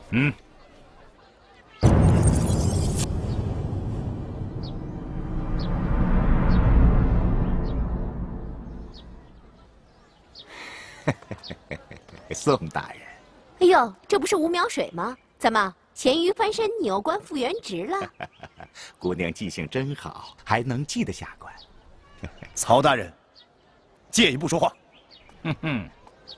嗯。 宋大人， 哎呦，这不是吴苗水吗？怎么咸鱼翻身，扭官复原职了？ 姑娘记性真好，还能记得下官。 曹大人，借一步说话。 哼哼。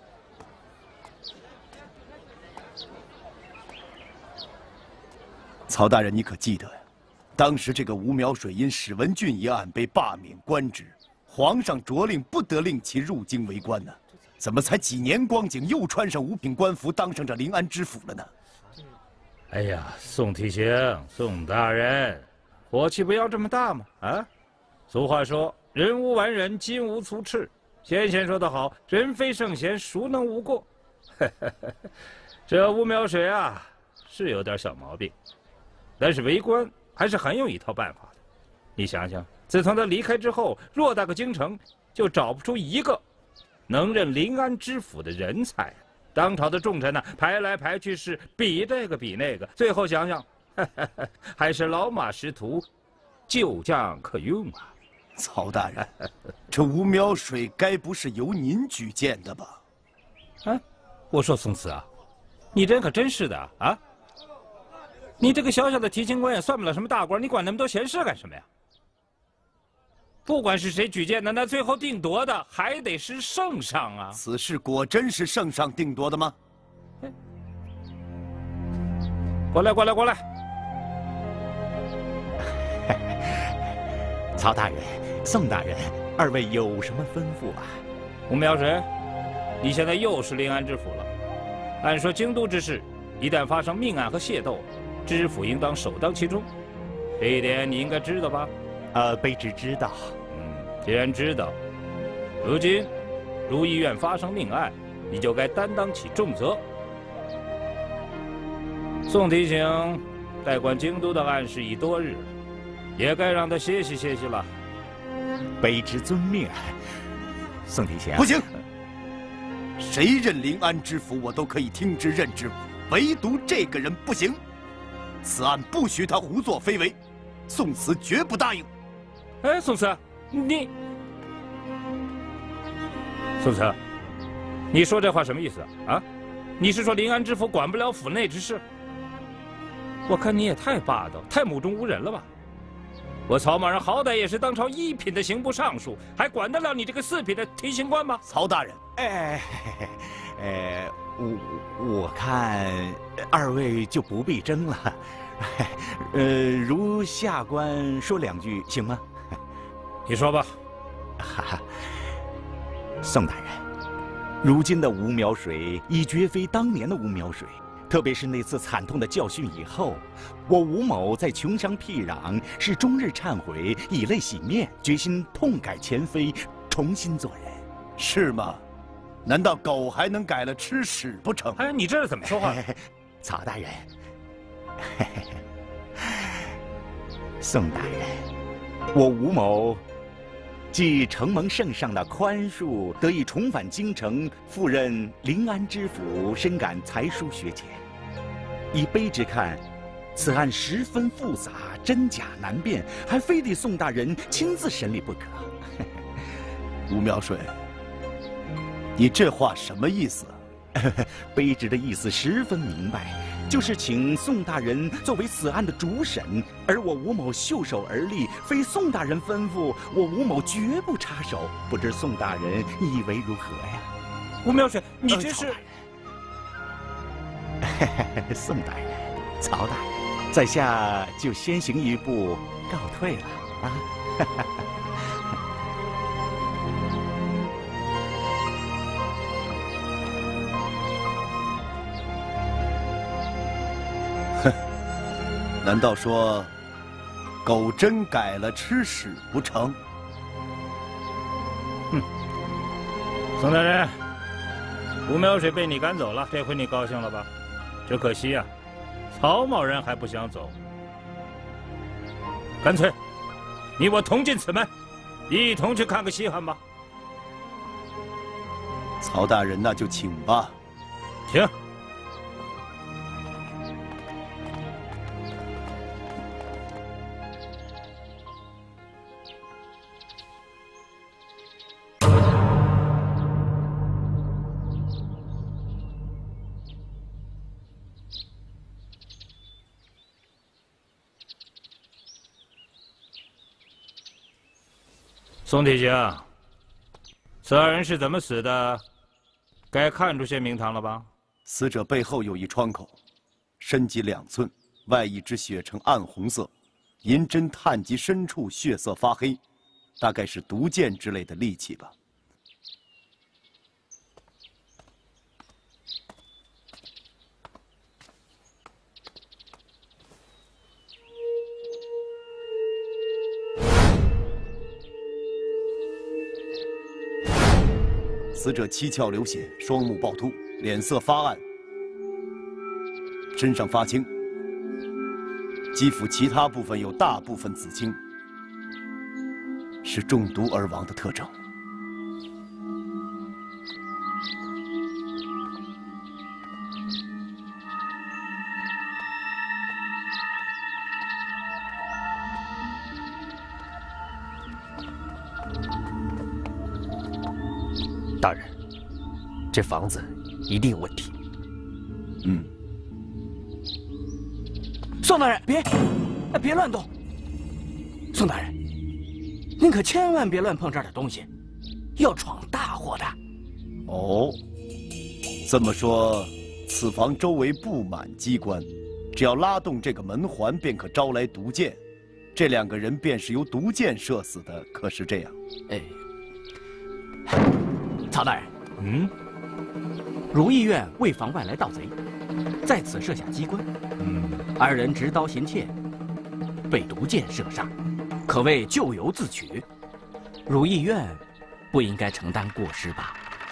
曹大人，你可记得呀？当时这个吴苗水因史文俊一案被罢免官职，皇上着令不得令其入京为官呢。怎么才几年光景，又穿上五品官服，当上这临安知府了呢？ 哎呀，宋提刑，宋大人，火气不要这么大嘛！啊，俗话说“人无完人，金无足赤”。先贤说得好，“人非圣贤，孰能无过？”这吴苗水啊，是有点小毛病，但是为官还是很有一套办法的。你想想，自从他离开之后，偌大个京城就找不出一个能任临安知府的人才。当朝的重臣呢，排来排去是比这个比那个，最后想想，还是老马识途，旧将可用啊。 曹大人，这吴苗水该不是由您举荐的吧？ 啊，我说宋慈啊，你这人可真是的啊！你这个小小的提刑官也算不了什么大官，你管那么多闲事干什么呀？不管是谁举荐的，那最后定夺的还得是圣上啊！ 此事果真是圣上定夺的吗？ 过来，过来，过来！ 曹大人、宋大人，二位有什么吩咐啊？ 吴苗水，你现在又是临安知府了。按说京都之事，一旦发生命案和械斗，知府应当首当其冲，这一点你应该知道吧？ 卑职知道。 既然知道，如今如意院发生命案，你就该担当起重责。宋提刑代管京都的案事已多日，也该让他歇息歇息了。 卑职遵命。宋提刑， 不行，谁任临安知府，我都可以听之任之，唯独这个人不行。此案不许他胡作非为，宋慈绝不答应。 哎，宋慈，你，宋慈，你说这话什么意思啊？啊，你是说临安知府管不了府内之事？我看你也太霸道、太目中无人了吧！我曹某人好歹也是当朝1品的刑部尚书，还管得了你这个4品的提刑官吗？ 曹大人， 我看二位就不必争了。如下官说2句行吗？ 你说吧。 哈哈，宋大人，如今的吴苗水已绝非当年的吴苗水。特别是那次惨痛的教训以后，我吴某在穷乡僻壤，是终日忏悔，以泪洗面，决心痛改前非，重新做人。 是吗？难道狗还能改了吃屎不成？ 哎，你这是怎么说话？ 曹大人，宋大人，我吴某既承蒙圣上的宽恕，得以重返京城，赴任临安知府，深感才疏学浅。以卑职看，此案十分复杂，真假难辨，还非得宋大人亲自审理不可。 吴苗水，你这话什么意思？ 卑职的意思十分明白，就是请宋大人作为此案的主审，而我吴某袖手而立，非宋大人吩咐，我吴某绝不插手。不知宋大人以为如何呀？ 吴苗水，你这是…… 宋大人、曹大人，在下就先行一步，告退了啊！ 哼，难道说狗真改了吃屎不成？ 哼，宋大人，吴苗水被你赶走了，这回你高兴了吧？只可惜啊，曹某人还不想走。干脆，你我同进此门，一同去看个稀罕吧。 曹大人，那就请吧。 请。 宋提刑，此二人是怎么死的？该看出些名堂了吧？ 死者背后有一创口，深及2寸，外溢之血呈暗红色，银针探及深处，血色发黑，大概是毒箭之类的利器吧。死者七窍流血，双目暴突，脸色发暗，身上发青，肌肤其他部分有大部分紫青，是中毒而亡的特征。 大人，这房子一定有问题。 宋大人，别乱动。宋大人，您可千万别乱碰这儿的东西，要闯大祸的。 哦，这么说，此房周围布满机关，只要拉动这个门环，便可招来毒箭。这2个人便是由毒箭射死的，可是这样？ 哎，曹大人，如意院为防外来盗贼，在此设下机关。2人执刀行窃，被毒箭射杀，可谓咎由自取。如意院不应该承担过失吧？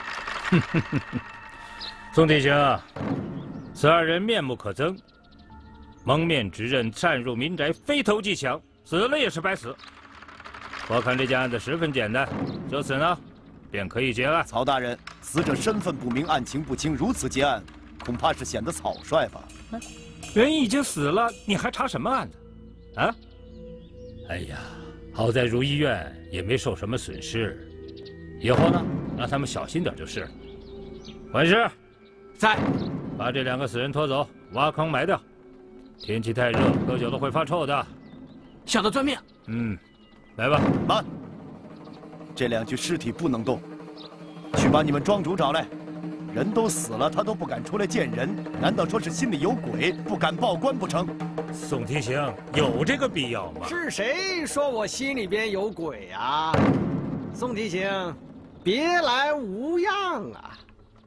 宋提刑，此2人面目可憎，蒙面直认擅入民宅，非投即抢，死了也是白死。我看这件案子十分简单，就此呢，便可以结案。 曹大人，死者身份不明，案情不清，如此结案，恐怕是显得草率吧？ 人已经死了，你还查什么案子？啊？哎呀，好在如意院也没受什么损失，以后呢，让他们小心点就是了。管事， 在， 把这2个死人拖走，挖坑埋掉。天气太热，喝酒了会发臭的。 小的遵命。 来吧。 慢，这2具尸体不能动，去把你们庄主找来。人都死了，他都不敢出来见人，难道说是心里有鬼，不敢报官不成？ 宋提刑，有这个必要吗？ 是谁说我心里边有鬼啊？宋提刑，别来无恙啊！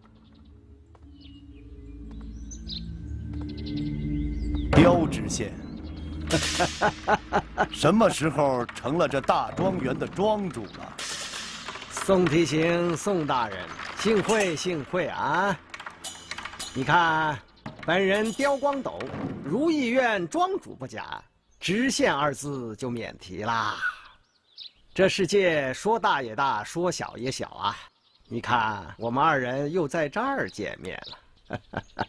刁知县，什么时候成了这大庄园的庄主了？ 宋提刑，宋大人，幸会幸会啊！你看，本人刁光斗，如意院庄主不假，知县2字就免提啦。这世界说大也大，说小也小啊！你看，我们2人又在这儿见面了。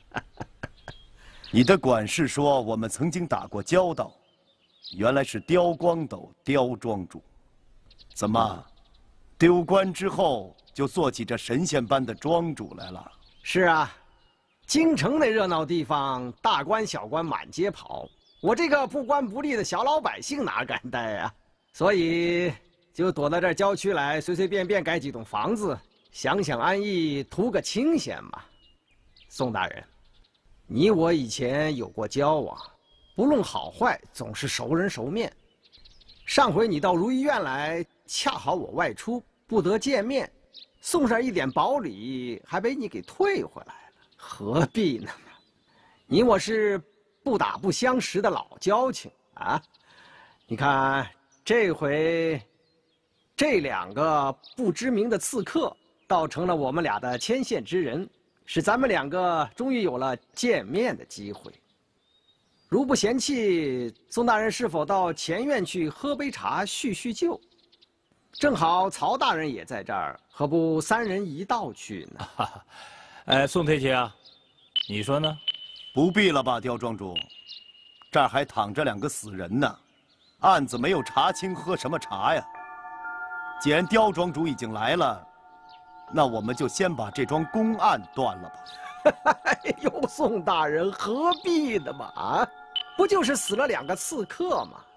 你的管事说我们曾经打过交道，原来是刁光斗刁庄主，怎么？丢官之后就做起这神仙般的庄主来了？ 是啊，京城那热闹地方，大官小官满街跑，我这个不官不吏的小老百姓哪敢待啊？所以就躲到这郊区来，随随便便盖几栋房子，享享安逸，图个清闲嘛。宋大人，你我以前有过交往，不论好坏，总是熟人熟面。上回你到如意院来，恰好我外出不得见面，送上一点薄礼，还被你给退回来了，何必呢？你我是不打不相识的老交情啊！你看这回，这2个不知名的刺客，倒成了我们俩的牵线之人，使咱们2个终于有了见面的机会。如不嫌弃，宋大人是否到前院去喝杯茶叙叙旧？正好曹大人也在这儿，何不3人一道去呢？ 宋推棋啊，你说呢？ 不必了吧，刁庄主，这儿还躺着2个死人呢，案子没有查清，喝什么茶呀？既然刁庄主已经来了，那我们就先把这桩公案断了吧。 哎呦，宋大人何必的嘛？啊，不就是死了2个刺客吗？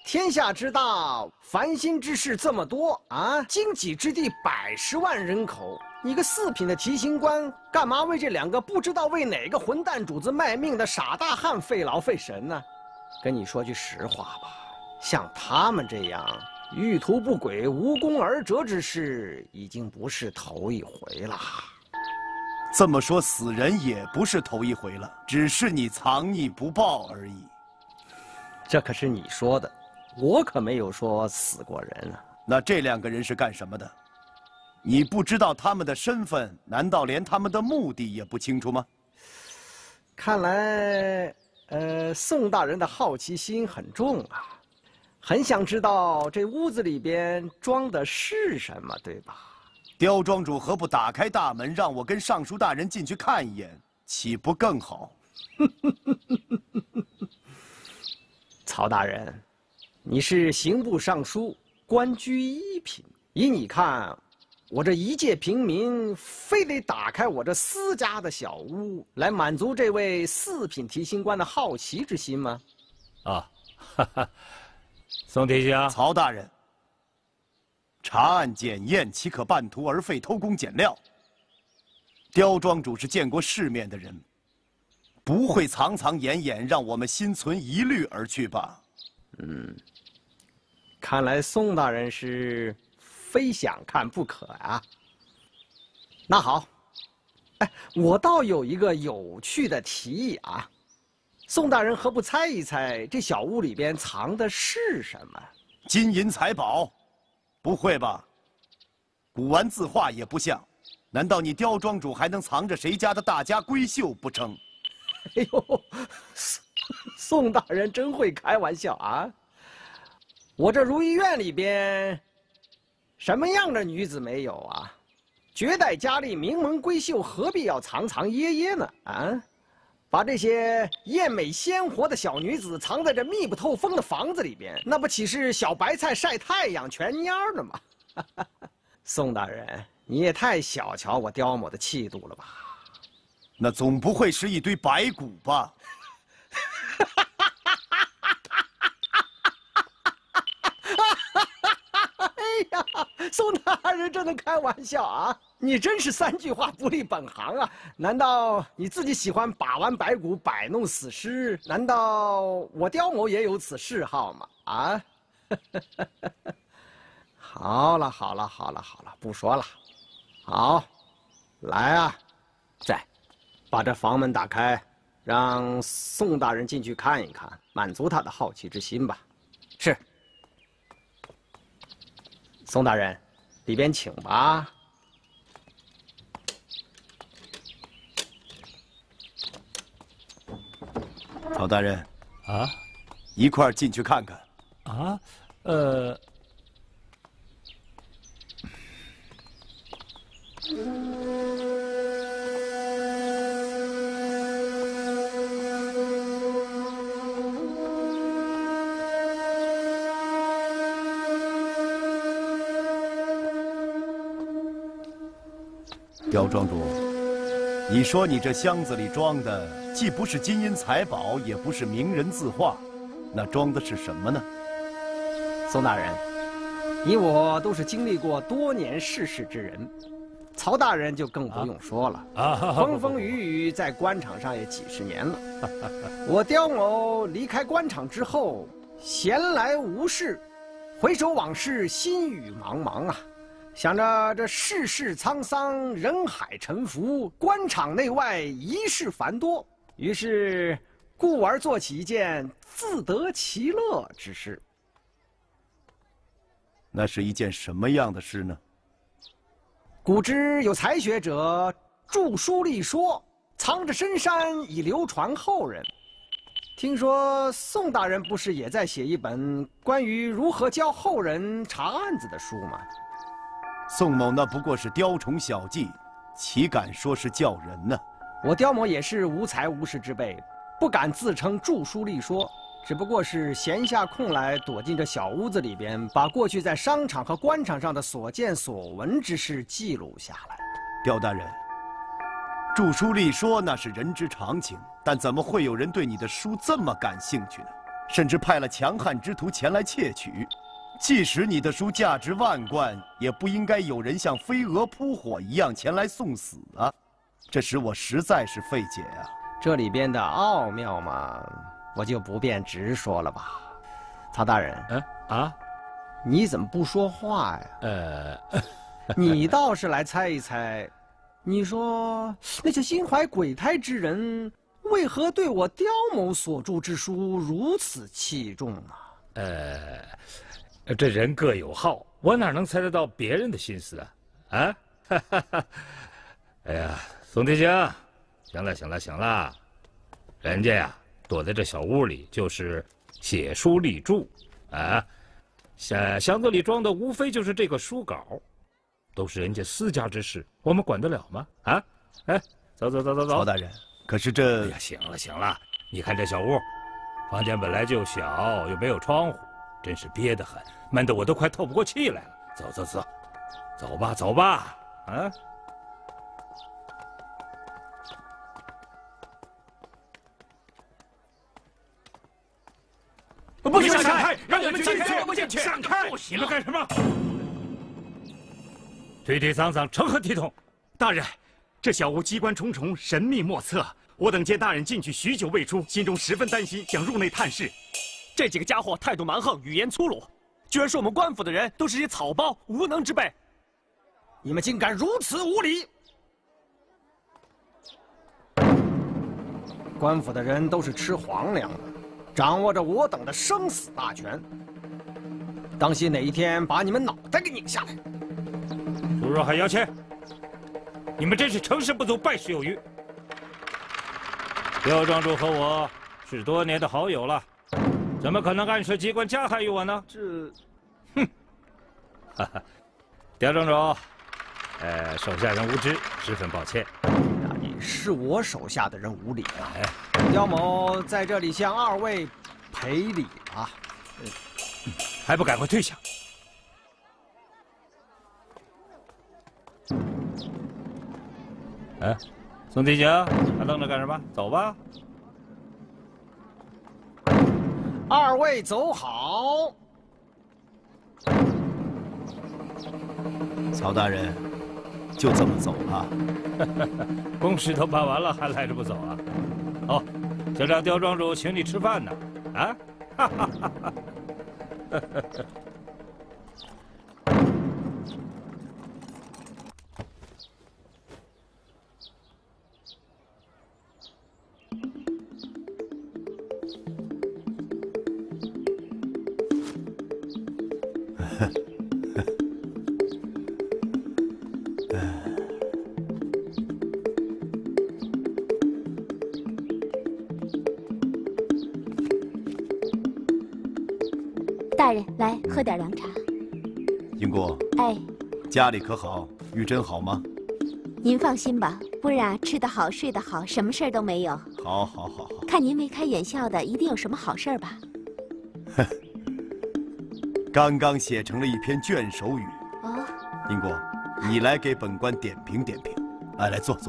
天下之大，烦心之事这么多啊！荆棘之地100万人口，你个4品的提刑官，干嘛为这2个不知道为哪个混蛋主子卖命的傻大汉费劳费神呢？跟你说句实话吧，像他们这样欲图不轨、无功而折之事，已经不是头一回了。 这么说，死人也不是头一回了，只是你藏匿不报而已。 这可是你说的。我可没有说死过人啊。 那这2个人是干什么的？你不知道他们的身份，难道连他们的目的也不清楚吗？ 看来，宋大人的好奇心很重啊，很想知道这屋子里边装的是什么，对吧？ 刁庄主何不打开大门，让我跟尚书大人进去看一眼，岂不更好？ 曹大人。你是刑部尚书，官居1品。依你看，我这一介平民，非得打开我这私家的小屋，来满足这位4品提刑官的好奇之心吗？ 啊，哈哈，宋提刑， 曹大人，查案检验，岂可半途而废、偷工减料？刁庄主是见过世面的人，不会藏藏掩掩，让我们心存疑虑而去吧？ 看来宋大人是非想看不可啊。那好，我倒有一个有趣的提议啊，宋大人何不猜一猜这小屋里边藏的是什么？ 金银财宝？不会吧？古玩字画也不像，难道你刁庄主还能藏着谁家的大家闺秀不成？ 哎呦，宋大人真会开玩笑啊！我这如意院里边，什么样的女子没有啊？绝代佳丽、名门闺秀，何必要藏藏掖掖呢？啊，把这些艳美鲜活的小女子藏在这密不透风的房子里边，那不岂是小白菜晒太阳全蔫了吗？宋大人，你也太小瞧我刁某的气度了吧？ 那总不会是一堆白骨吧？ 宋大人这能开玩笑啊？你真是3句话不离本行啊！难道你自己喜欢把玩白骨、摆弄死尸？难道我刁某也有此嗜好吗？啊！好了，不说了。好，来啊， 在， 把这房门打开，让宋大人进去看一看，满足他的好奇之心吧。 是。 宋大人，里边请吧。 曹大人， 啊， 一块儿进去看看。 啊， 刁庄主，你说你这箱子里装的既不是金银财宝，也不是名人字画，那装的是什么呢？ 宋大人，你我都是经历过多年世事之人，曹大人就更不用说了，风风雨雨在官场上也几十年了。我刁某离开官场之后，闲来无事，回首往事，心语茫茫啊。想着这世事沧桑，人海沉浮，官场内外一事繁多，于是故而做起一件自得其乐之事。 那是一件什么样的事呢？ 古之有才学者著书立说，藏着深山以流传后人。听说宋大人不是也在写一本关于如何教后人查案子的书吗？ 宋某那不过是雕虫小技，岂敢说是教人呢？ 我刁某也是无才无识之辈，不敢自称著书立说，只不过是闲下空来躲进这小屋子里边，把过去在商场和官场上的所见所闻之事记录下来。 刁大人，著书立说那是人之常情，但怎么会有人对你的书这么感兴趣呢？ 甚至派了强悍之徒前来窃取。即使你的书价值万贯，也不应该有人像飞蛾扑火一样前来送死啊！这使我实在是费解啊。 这里边的奥妙嘛，我就不便直说了吧。曹大人，你怎么不说话呀？你倒是来猜一猜，你说那些心怀鬼胎之人，为何对我刁某所著之书如此器重呢？ 这人各有好，我哪能猜得到别人的心思啊？哎呀，宋提刑，行了，人家呀躲在这小屋里就是写书立著，箱子里装的无非就是这个书稿，都是人家私家之事，我们管得了吗？走。 曹大人，可是这…… 哎呀，行了，你看这小屋，房间本来就小，又没有窗户，真是憋得很，闷得我都快透不过气来了。走吧， 不许闪开！让我们进去！ 闪开！你们干什么？推推搡搡，成何体统？ 大人，这小屋机关重重，神秘莫测。我等见大人进去许久未出，心中十分担心，想入内探视。 这几个家伙态度蛮横，语言粗鲁，居然说我们官府的人都是些草包、无能之辈。 你们竟敢如此无礼！官府的人都是吃皇粮的，掌握着我等的生死大权。当心哪一天把你们脑袋给拧下来！ 苏若海、姚谦，你们真是成事不足，败事有余。刁庄主和我是多年的好友了，怎么可能暗设机关加害于我呢？刁庄主，手下人无知，十分抱歉。 是我手下的人无礼啊！刁某在这里向二位赔礼了， 还不赶快退下！宋提刑，还愣着干什么？走吧。 二位走好。 曹大人，就这么走啊？ 公事都办完了，还赖着不走啊？好，就让刁庄主请你吃饭呢。 大人，来喝点凉茶。 英姑，家里可好？玉珍好吗？ 您放心吧，夫人啊，吃得好，睡得好，什么事儿都没有。 好。 看您眉开眼笑的，一定有什么好事儿吧？ 刚刚写成了一篇卷首语。英姑，你来给本官点评点评。来坐。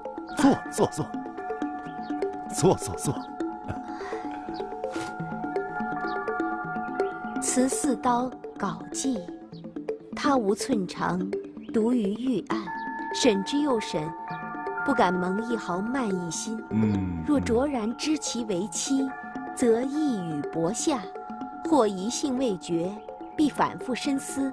此四刀稿记，他无寸长，独于玉案。审之又审，不敢蒙一毫慢一心。若卓然知其为妻，则一语薄下；或疑性未决，必反复深思。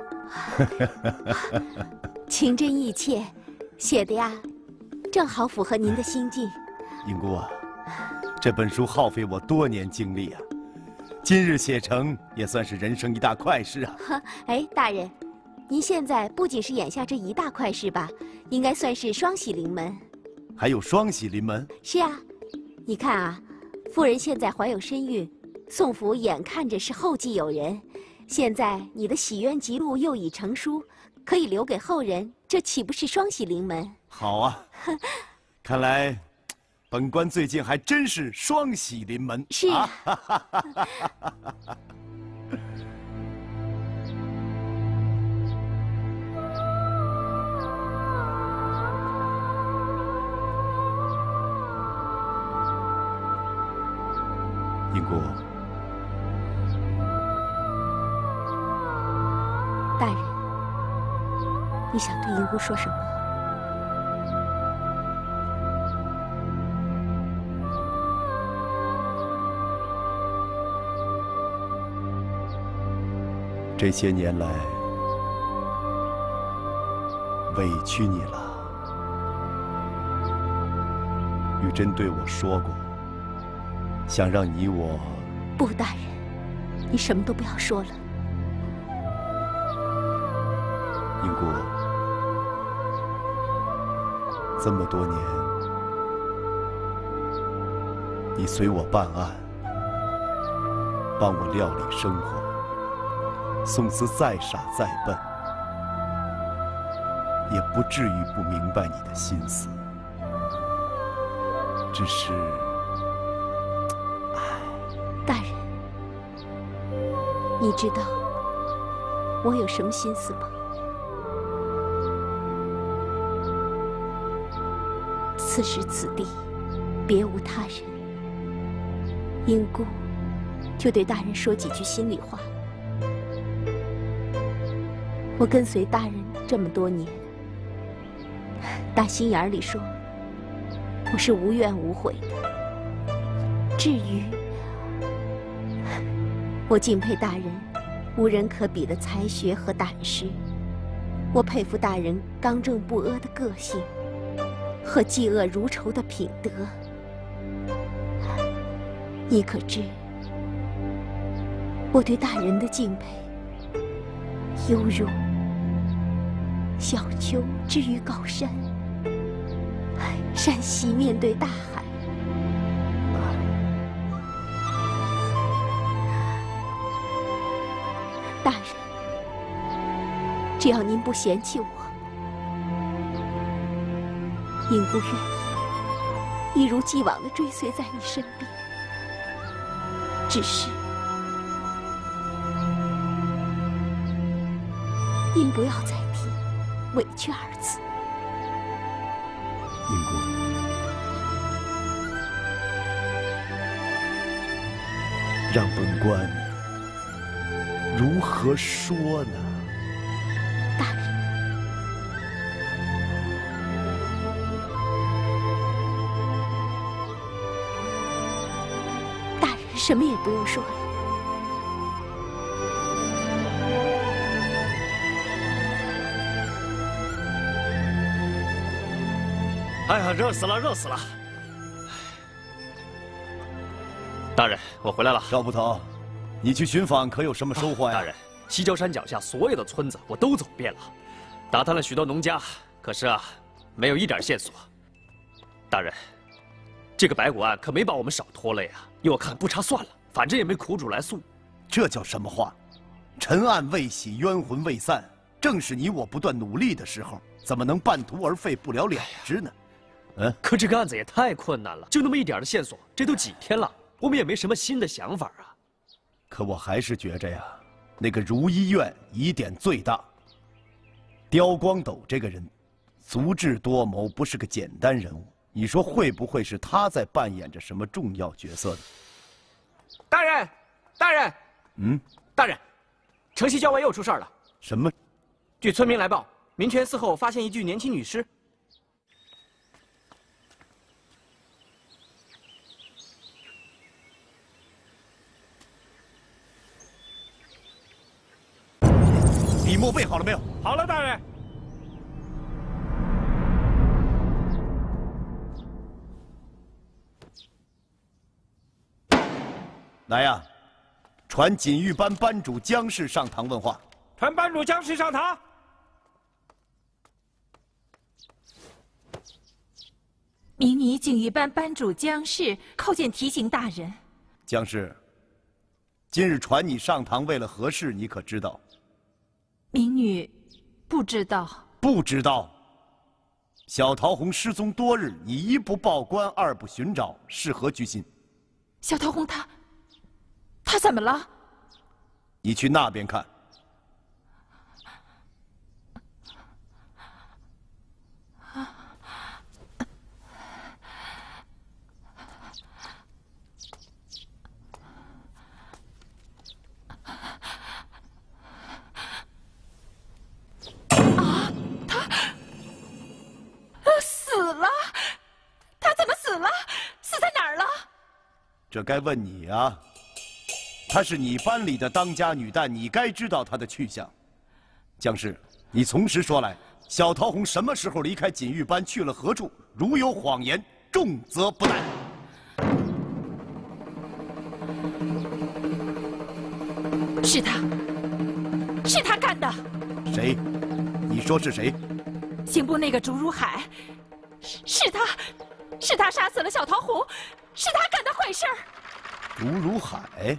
情真意切，写的呀，正好符合您的心境。 英姑啊，这本书耗费我多年精力啊，今日写成也算是人生一大快事啊。 大人，您现在不仅是眼下这一大快事吧，应该算是双喜临门。 还有双喜临门？ 是啊，你看啊，夫人现在怀有身孕，宋府眼看着是后继有人，现在你的喜冤集录又已成书，可以留给后人，这岂不是双喜临门？ 好啊，看来本官最近还真是双喜临门。 是啊。 英姑， 你想对银姑说什么？ 这些年来，委屈你了。玉珍对我说过，想让你我…… 不，大人，你什么都不要说了。 英姑，这么多年，你随我办案，帮我料理生活。宋慈再傻再笨，也不至于不明白你的心思。只是， 大人，你知道我有什么心思吗？此时此地，别无他人，英姑就对大人说几句心里话。我跟随大人这么多年，打心眼里说，我是无怨无悔的。至于我敬佩大人无人可比的才学和胆识，我佩服大人刚正不阿的个性和嫉恶如仇的品德。你可知我对大人的敬佩，犹如小丘之于高山，山西面对大海。大人，只要您不嫌弃我，英姑愿意一如既往地追随在你身边。只是您不要再提委屈二字。 英姑，让本官如何说呢？ 大人，大人什么也不用说了。 哎呀，热死了，热死了！大人，我回来了。 赵捕头，你去寻访可有什么收获呀？ 大人，西郊山脚下所有的村子我都走遍了，打探了许多农家，可是啊，没有一点线索。大人，这个白骨案可没把我们少拖累啊！依我看，不查算了，反正也没苦主来诉。 这叫什么话？尘案未洗，冤魂未散，正是你我不断努力的时候，怎么能半途而废，不了了之呢？ 可这个案子也太困难了，就那么一点的线索，这都几天了，我们也没什么新的想法啊。 可我还是觉着呀，那个如医院疑点最大。刁光斗这个人，足智多谋，不是个简单人物。你说会不会是他在扮演着什么重要角色呢？ 大人，大人，大人，城西郊外又出事儿了。 什么？ 据村民来报，民权寺后发现一具年轻女尸。 笔墨备好了没有？ 好了，大人。 来呀，传锦玉班班主姜氏上堂问话。 传班主姜氏上堂。 明拟锦玉班班主姜氏叩见提刑大人。 姜氏，今日传你上堂为了何事？你可知道？ 民女不知道。 不知道。小桃红失踪多日，你一不报官，二不寻找，是何居心？ 小桃红她怎么了？ 你去那边看。 这该问你啊。她是你班里的当家女旦，你该知道她的去向。将士，你从实说来，小桃红什么时候离开锦玉班去了何处？如有谎言，重则不贷。 是他，是他干的。 谁？你说是谁？ 刑部那个竹如海，是他杀死了小桃红，是他干的坏事儿。 竹如海？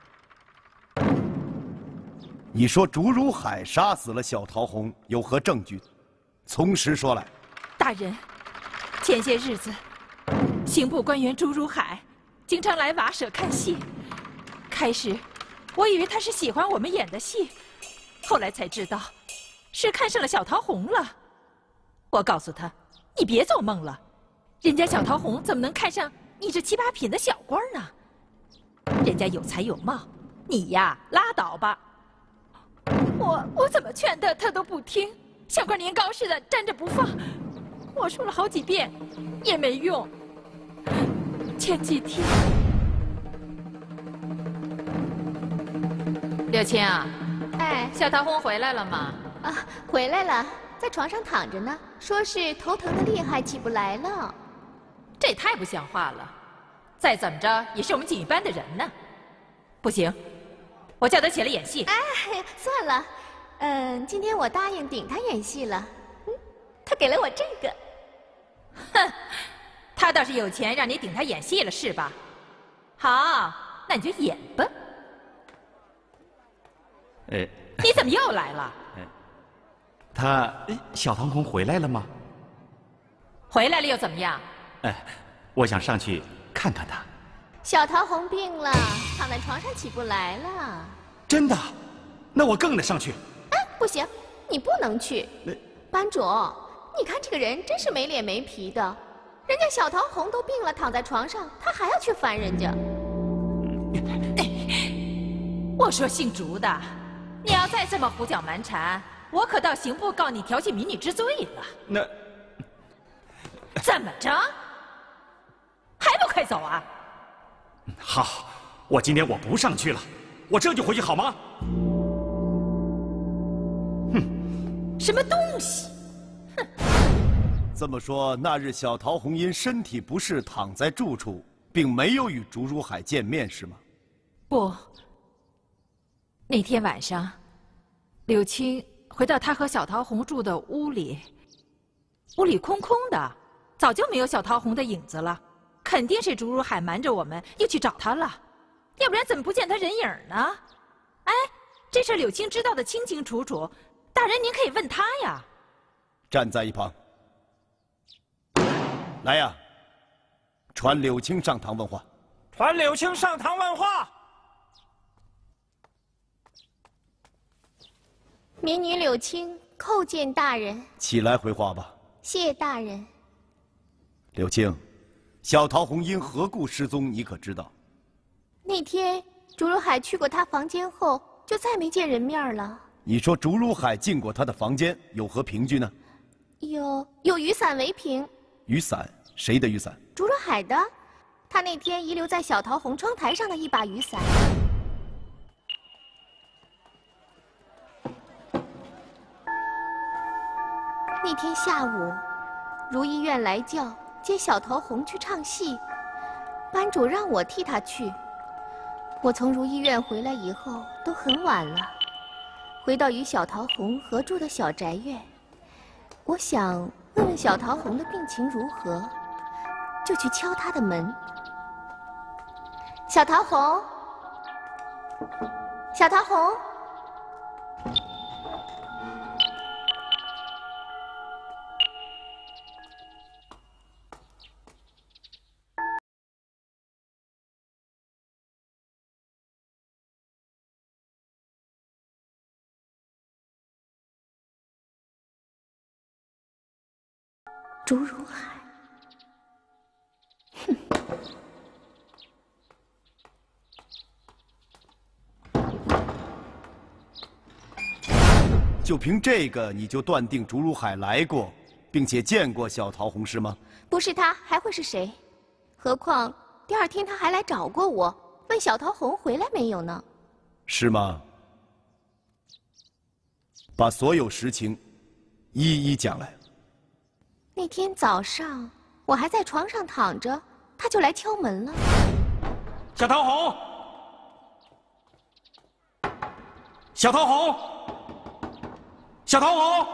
你说竹如海杀死了小桃红，有何证据？从实说来。 大人，前些日子，刑部官员竹如海经常来瓦舍看戏。开始，我以为他是喜欢我们演的戏，后来才知道，是看上了小桃红了。我告诉他，你别做梦了，人家小桃红怎么能看上你这7、8品的小官呢？人家有才有貌，你呀拉倒吧。我怎么劝他，他都不听，像块年糕似的粘着不放。我说了好几遍，也没用。前几天， 柳青， 哎， 小桃红回来了吗？ 啊，回来了，在床上躺着呢，说是头疼的厉害，起不来了。 这也太不像话了！再怎么着也是我们锦玉班的人呢。不行，我叫他起来演戏。 哎，算了，今天我答应顶他演戏了，他给了我这个。 哼，他倒是有钱让你顶他演戏了是吧？好，那你就演吧。你怎么又来了？ 小桃红回来了吗？ 回来了又怎么样？ 我想上去看看她。 小桃红病了，躺在床上起不来了。 真的？那我更得上去。 哎，不行，你不能去。班主，你看这个人真是没脸没皮的，人家小桃红都病了，躺在床上，他还要去烦人家。 我说姓竹的，你要再这么胡搅蛮缠，我可到刑部告你调戏民女之罪了。 那怎么着？还不快走啊！ 好，我今天我不上去了，我这就回去好吗？ 哼，什么东西？哼！ 这么说，那日小桃红因身体不适躺在住处，并没有与竹如海见面，是吗？ 不。那天晚上，柳青回到他和小桃红住的屋里，屋里空空的，早就没有小桃红的影子了。肯定是竹如海瞒着我们，又去找他了，要不然怎么不见他人影呢？哎，这事柳青知道的清清楚楚，大人您可以问他呀。 站在一旁。来呀，传柳青上堂问话。 传柳青上堂问话。 民女柳青叩见大人。 起来回话吧。 谢大人。 柳青。小桃红因何故失踪？你可知道？ 那天竹如海去过他房间后，就再没见人面了。 你说竹如海进过他的房间，有何凭据呢？ 有雨伞为凭。 雨伞？谁的雨伞？ 竹如海的。他那天遗留在小桃红窗台上的一把雨伞。那天下午，如医院来叫。接小桃红去唱戏，班主让我替他去。我从如医院回来以后都很晚了，回到与小桃红合住的小宅院，我想问问小桃红的病情如何，就去敲她的门。小桃红，小桃红。竹如海，哼！ 就凭这个，你就断定竹如海来过，并且见过小桃红是吗？ 不是他，还会是谁？何况第二天他还来找过我，问小桃红回来没有呢。 是吗？把所有实情一一讲来。 那天早上我还在床上躺着，他就来敲门了。 小桃红，小桃红，小桃红，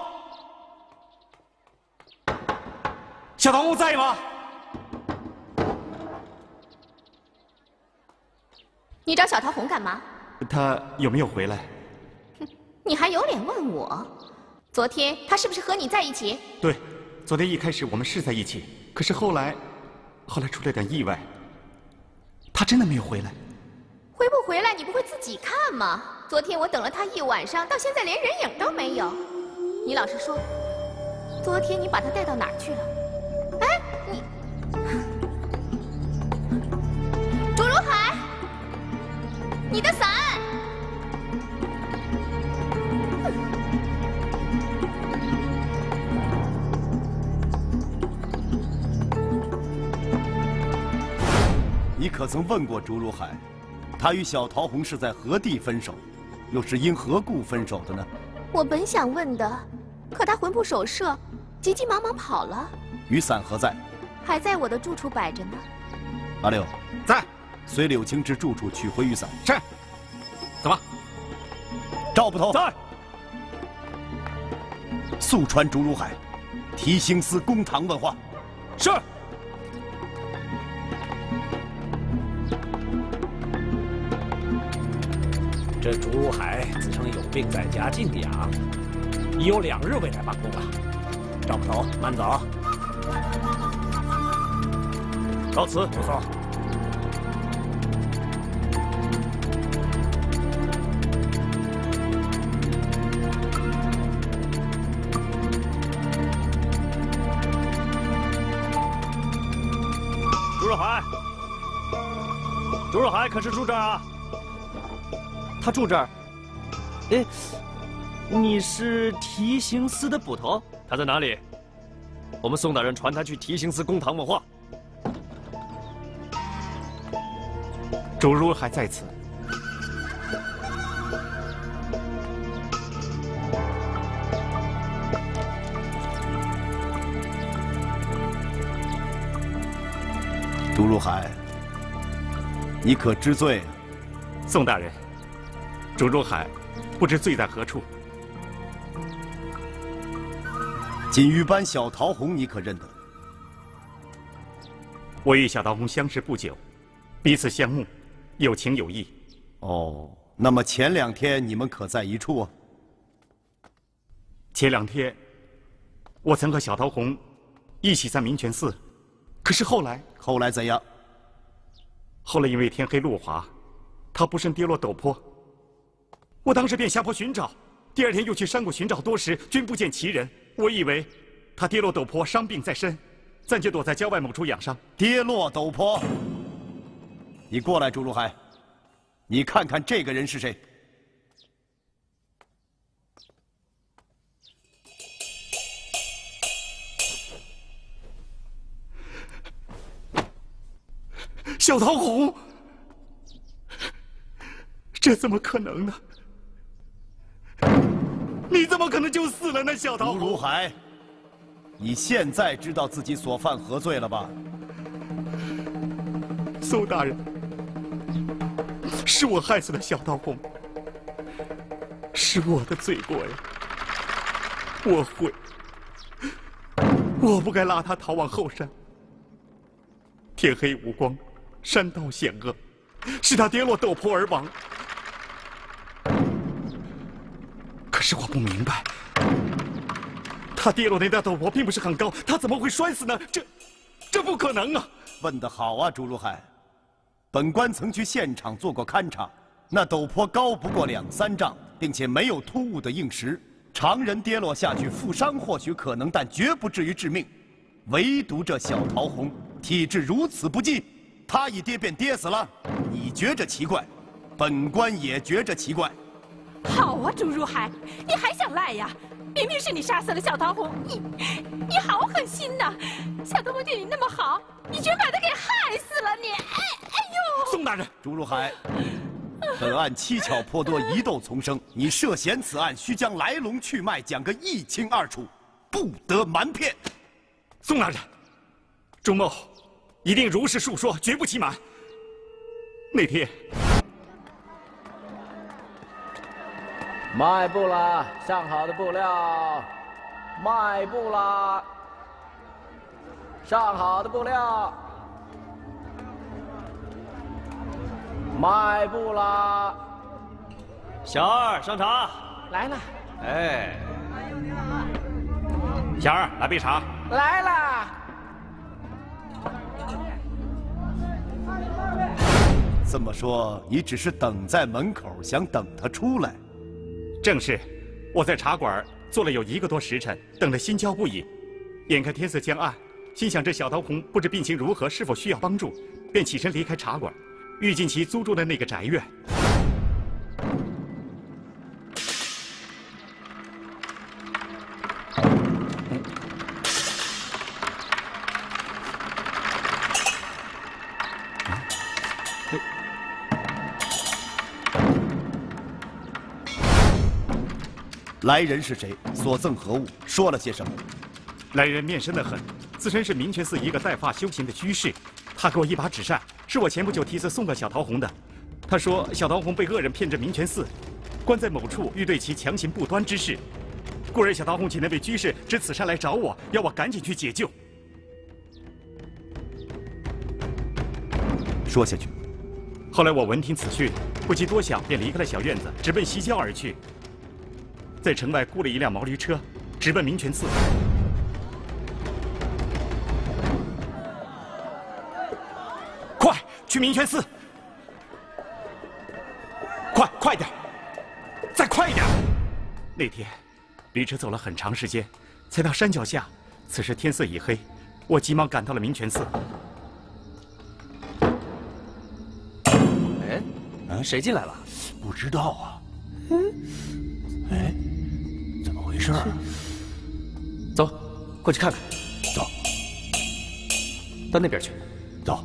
小桃红在吗？ 你找小桃红干嘛？ 她有没有回来？ 哼，你还有脸问我？昨天她是不是和你在一起？ 对，昨天一开始我们是在一起，可是后来出了点意外。她真的没有回来。 回不回来你不会自己看吗？昨天我等了她一晚上，到现在连人影都没有。你老实说，昨天你把她带到哪儿去了？哎，你，朱如海，你的伞。 你可曾问过朱如海，他与小桃红是在何地分手，又是因何故分手的呢？ 我本想问的，可他魂不守舍，急急忙忙跑了。 雨伞何在？ 还在我的住处摆着呢。 阿六在， 随柳青至住处取回雨伞。 是。怎么？ 赵捕头在。 速传朱如海，提刑司公堂问话。 是。 这朱如海自称有病在家静养，已有2日未来办公了。赵捕头，慢走。告辞。不错。朱如海，朱如海可是住这儿啊？他住这儿。哎，你是提刑司的捕头？ 他在哪里？我们宋大人传他去提刑司公堂问话。 朱如海在此。 朱如海，你可知罪？ 宋大人，朱如海不知罪在何处。 锦玉班小桃红，你可认得？ 我与小桃红相识不久，彼此相慕，有情有义。 哦，那么前2天你们可在一处啊？ 前2天，我曾和小桃红一起在明泉寺，可是后来怎样？后来因为天黑路滑，他不慎跌落陡坡，我当时便下坡寻找。第2天又去山谷寻找多时，均不见其人。我以为他跌落陡坡，伤病在身，暂且躲在郊外某处养伤。 跌落陡坡，你过来，朱如海，你看看这个人是谁？ 小桃红，这怎么可能呢？你怎么可能就死了呢？小桃红， 朱如海，你现在知道自己所犯何罪了吧？ 宋大人，是我害死了小桃红，是我的罪过呀！我悔，我不该拉他逃往后山。天黑无光，山道险恶，使他跌落陡坡而亡。可是我不明白，他跌落那段陡坡并不是很高，他怎么会摔死呢？这不可能啊！ 问得好啊，朱如海。本官曾去现场做过勘察，那陡坡高不过2、3丈，并且没有突兀的硬石，常人跌落下去负伤或许可能，但绝不至于致命。唯独这小桃红体质如此不济，他一跌便跌死了，你觉着奇怪，本官也觉着奇怪。 好啊，朱如海，你还想赖呀？明明是你杀死了小桃红，你好狠心呐！小桃红对你那么好，你居然把她给害死了你！ 大人， 朱如海，本案蹊跷颇多，疑窦丛生，你涉嫌此案，须将来龙去脉讲个一清二楚，不得瞒骗。 宋大人，朱某一定如实述说，绝不欺瞒。那天， 卖布啦，上好的布料，卖布啦，上好的布料。 卖布啦！ 小二上茶。 来了。 哎， 小二来杯茶。 来啦！ 这么说，你只是等在门口，想等他出来？ 正是，我在茶馆坐了有1个多时辰，等得心焦不已。眼看天色将暗，心想这小桃红不知病情如何，是否需要帮助，便起身离开茶馆。 欲进其租住的那个宅院。 来人是谁？所赠何物？说了些什么？ 来人面生得很，自称是明泉寺一个带发修行的居士。他给我一把纸扇，是我前不久题词送给小桃红的。他说小桃红被恶人骗至明泉寺，关在某处，欲对其强行不端之事。故而小桃红请那位居士执此扇来找我，要我赶紧去解救。 说下去。 后来我闻听此讯，不及多想，便离开了小院子，直奔西郊而去。在城外雇了一辆毛驴车，直奔明泉寺。 快去明泉寺！快点，再快一点！那天，驴车走了很长时间，才到山脚下。此时天色已黑，我急忙赶到了明泉寺。 哎，谁进来了？ 不知道啊。哎，怎么回事啊？ 走，过去看看。 走， 到那边去。 走。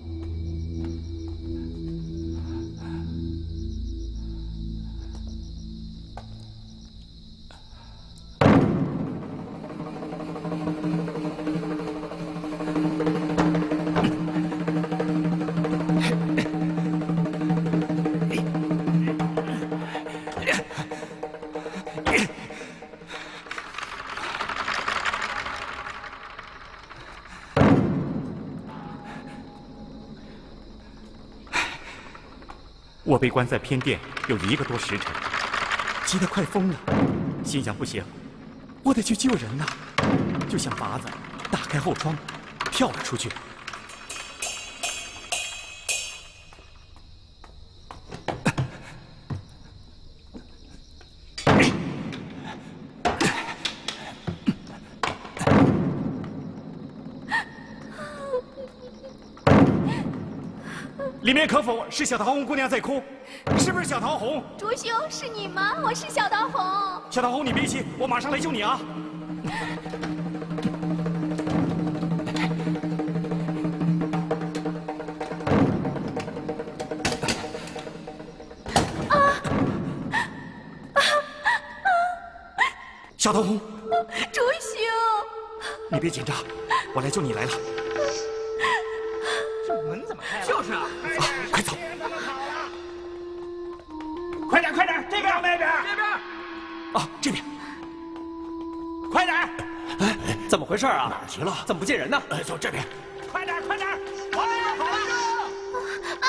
我被关在偏殿有1个多时辰，急得快疯了，心想不行，我得去救人呐！就想法子打开后窗，跳了出去。里面可否是小桃红姑娘在哭？是不是小桃红？ 竹兄，是你吗？我是小桃红。 小桃红，你别急，我马上来救你啊！小桃红， 竹兄， 你别紧张，我来救你来了。 门怎么开了？就是啊！ 快走！ 快点，这边，那边，这边。 啊，这边！ 快点！哎，怎么回事啊？ 哪儿去了？ 怎么不见人呢？ 走这边！ 快点！好了！啊！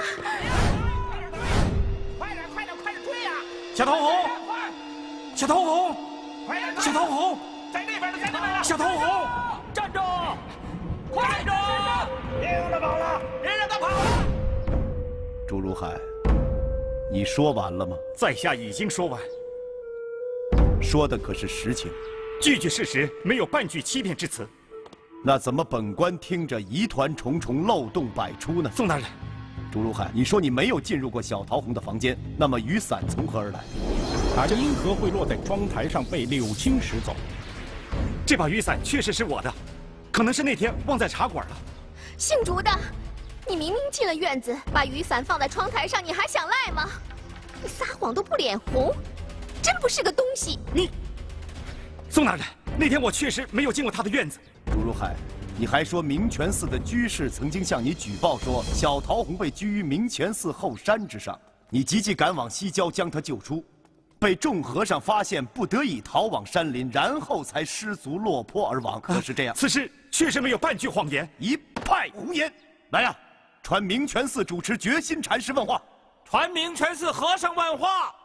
快点追呀！ 小桃红，小桃红， 快！ 小桃红， 在那边呢！ 小桃红， 站住！快着！别让他跑了！别让他跑了！ 朱如海，你说完了吗？ 在下已经说完， 说的可是实情， 句句事实，没有半句欺骗之词。 那怎么本官听着疑团重重，漏洞百出呢？ 宋大人， 朱如海，你说你没有进入过小桃红的房间，那么雨伞从何而来？ 它因何会落在窗台上被柳青拾走？ 这把雨伞确实是我的，可能是那天忘在茶馆了。 姓竹的， 你明明进了院子，把雨伞放在窗台上，你还想赖吗？你撒谎都不脸红，真不是个东西。 你，宋大人，那天我确实没有进过他的院子。 朱如海，你还说明泉寺的居士曾经向你举报说小桃红被拘于明泉寺后山之上，你急急赶往西郊将她救出，被众和尚发现，不得已逃往山林，然后才失足落坡而亡。可是这样？ 此事确实没有半句谎言， 一派胡言。来呀，传明泉寺主持觉心禅师问话。 传明泉寺和尚问话。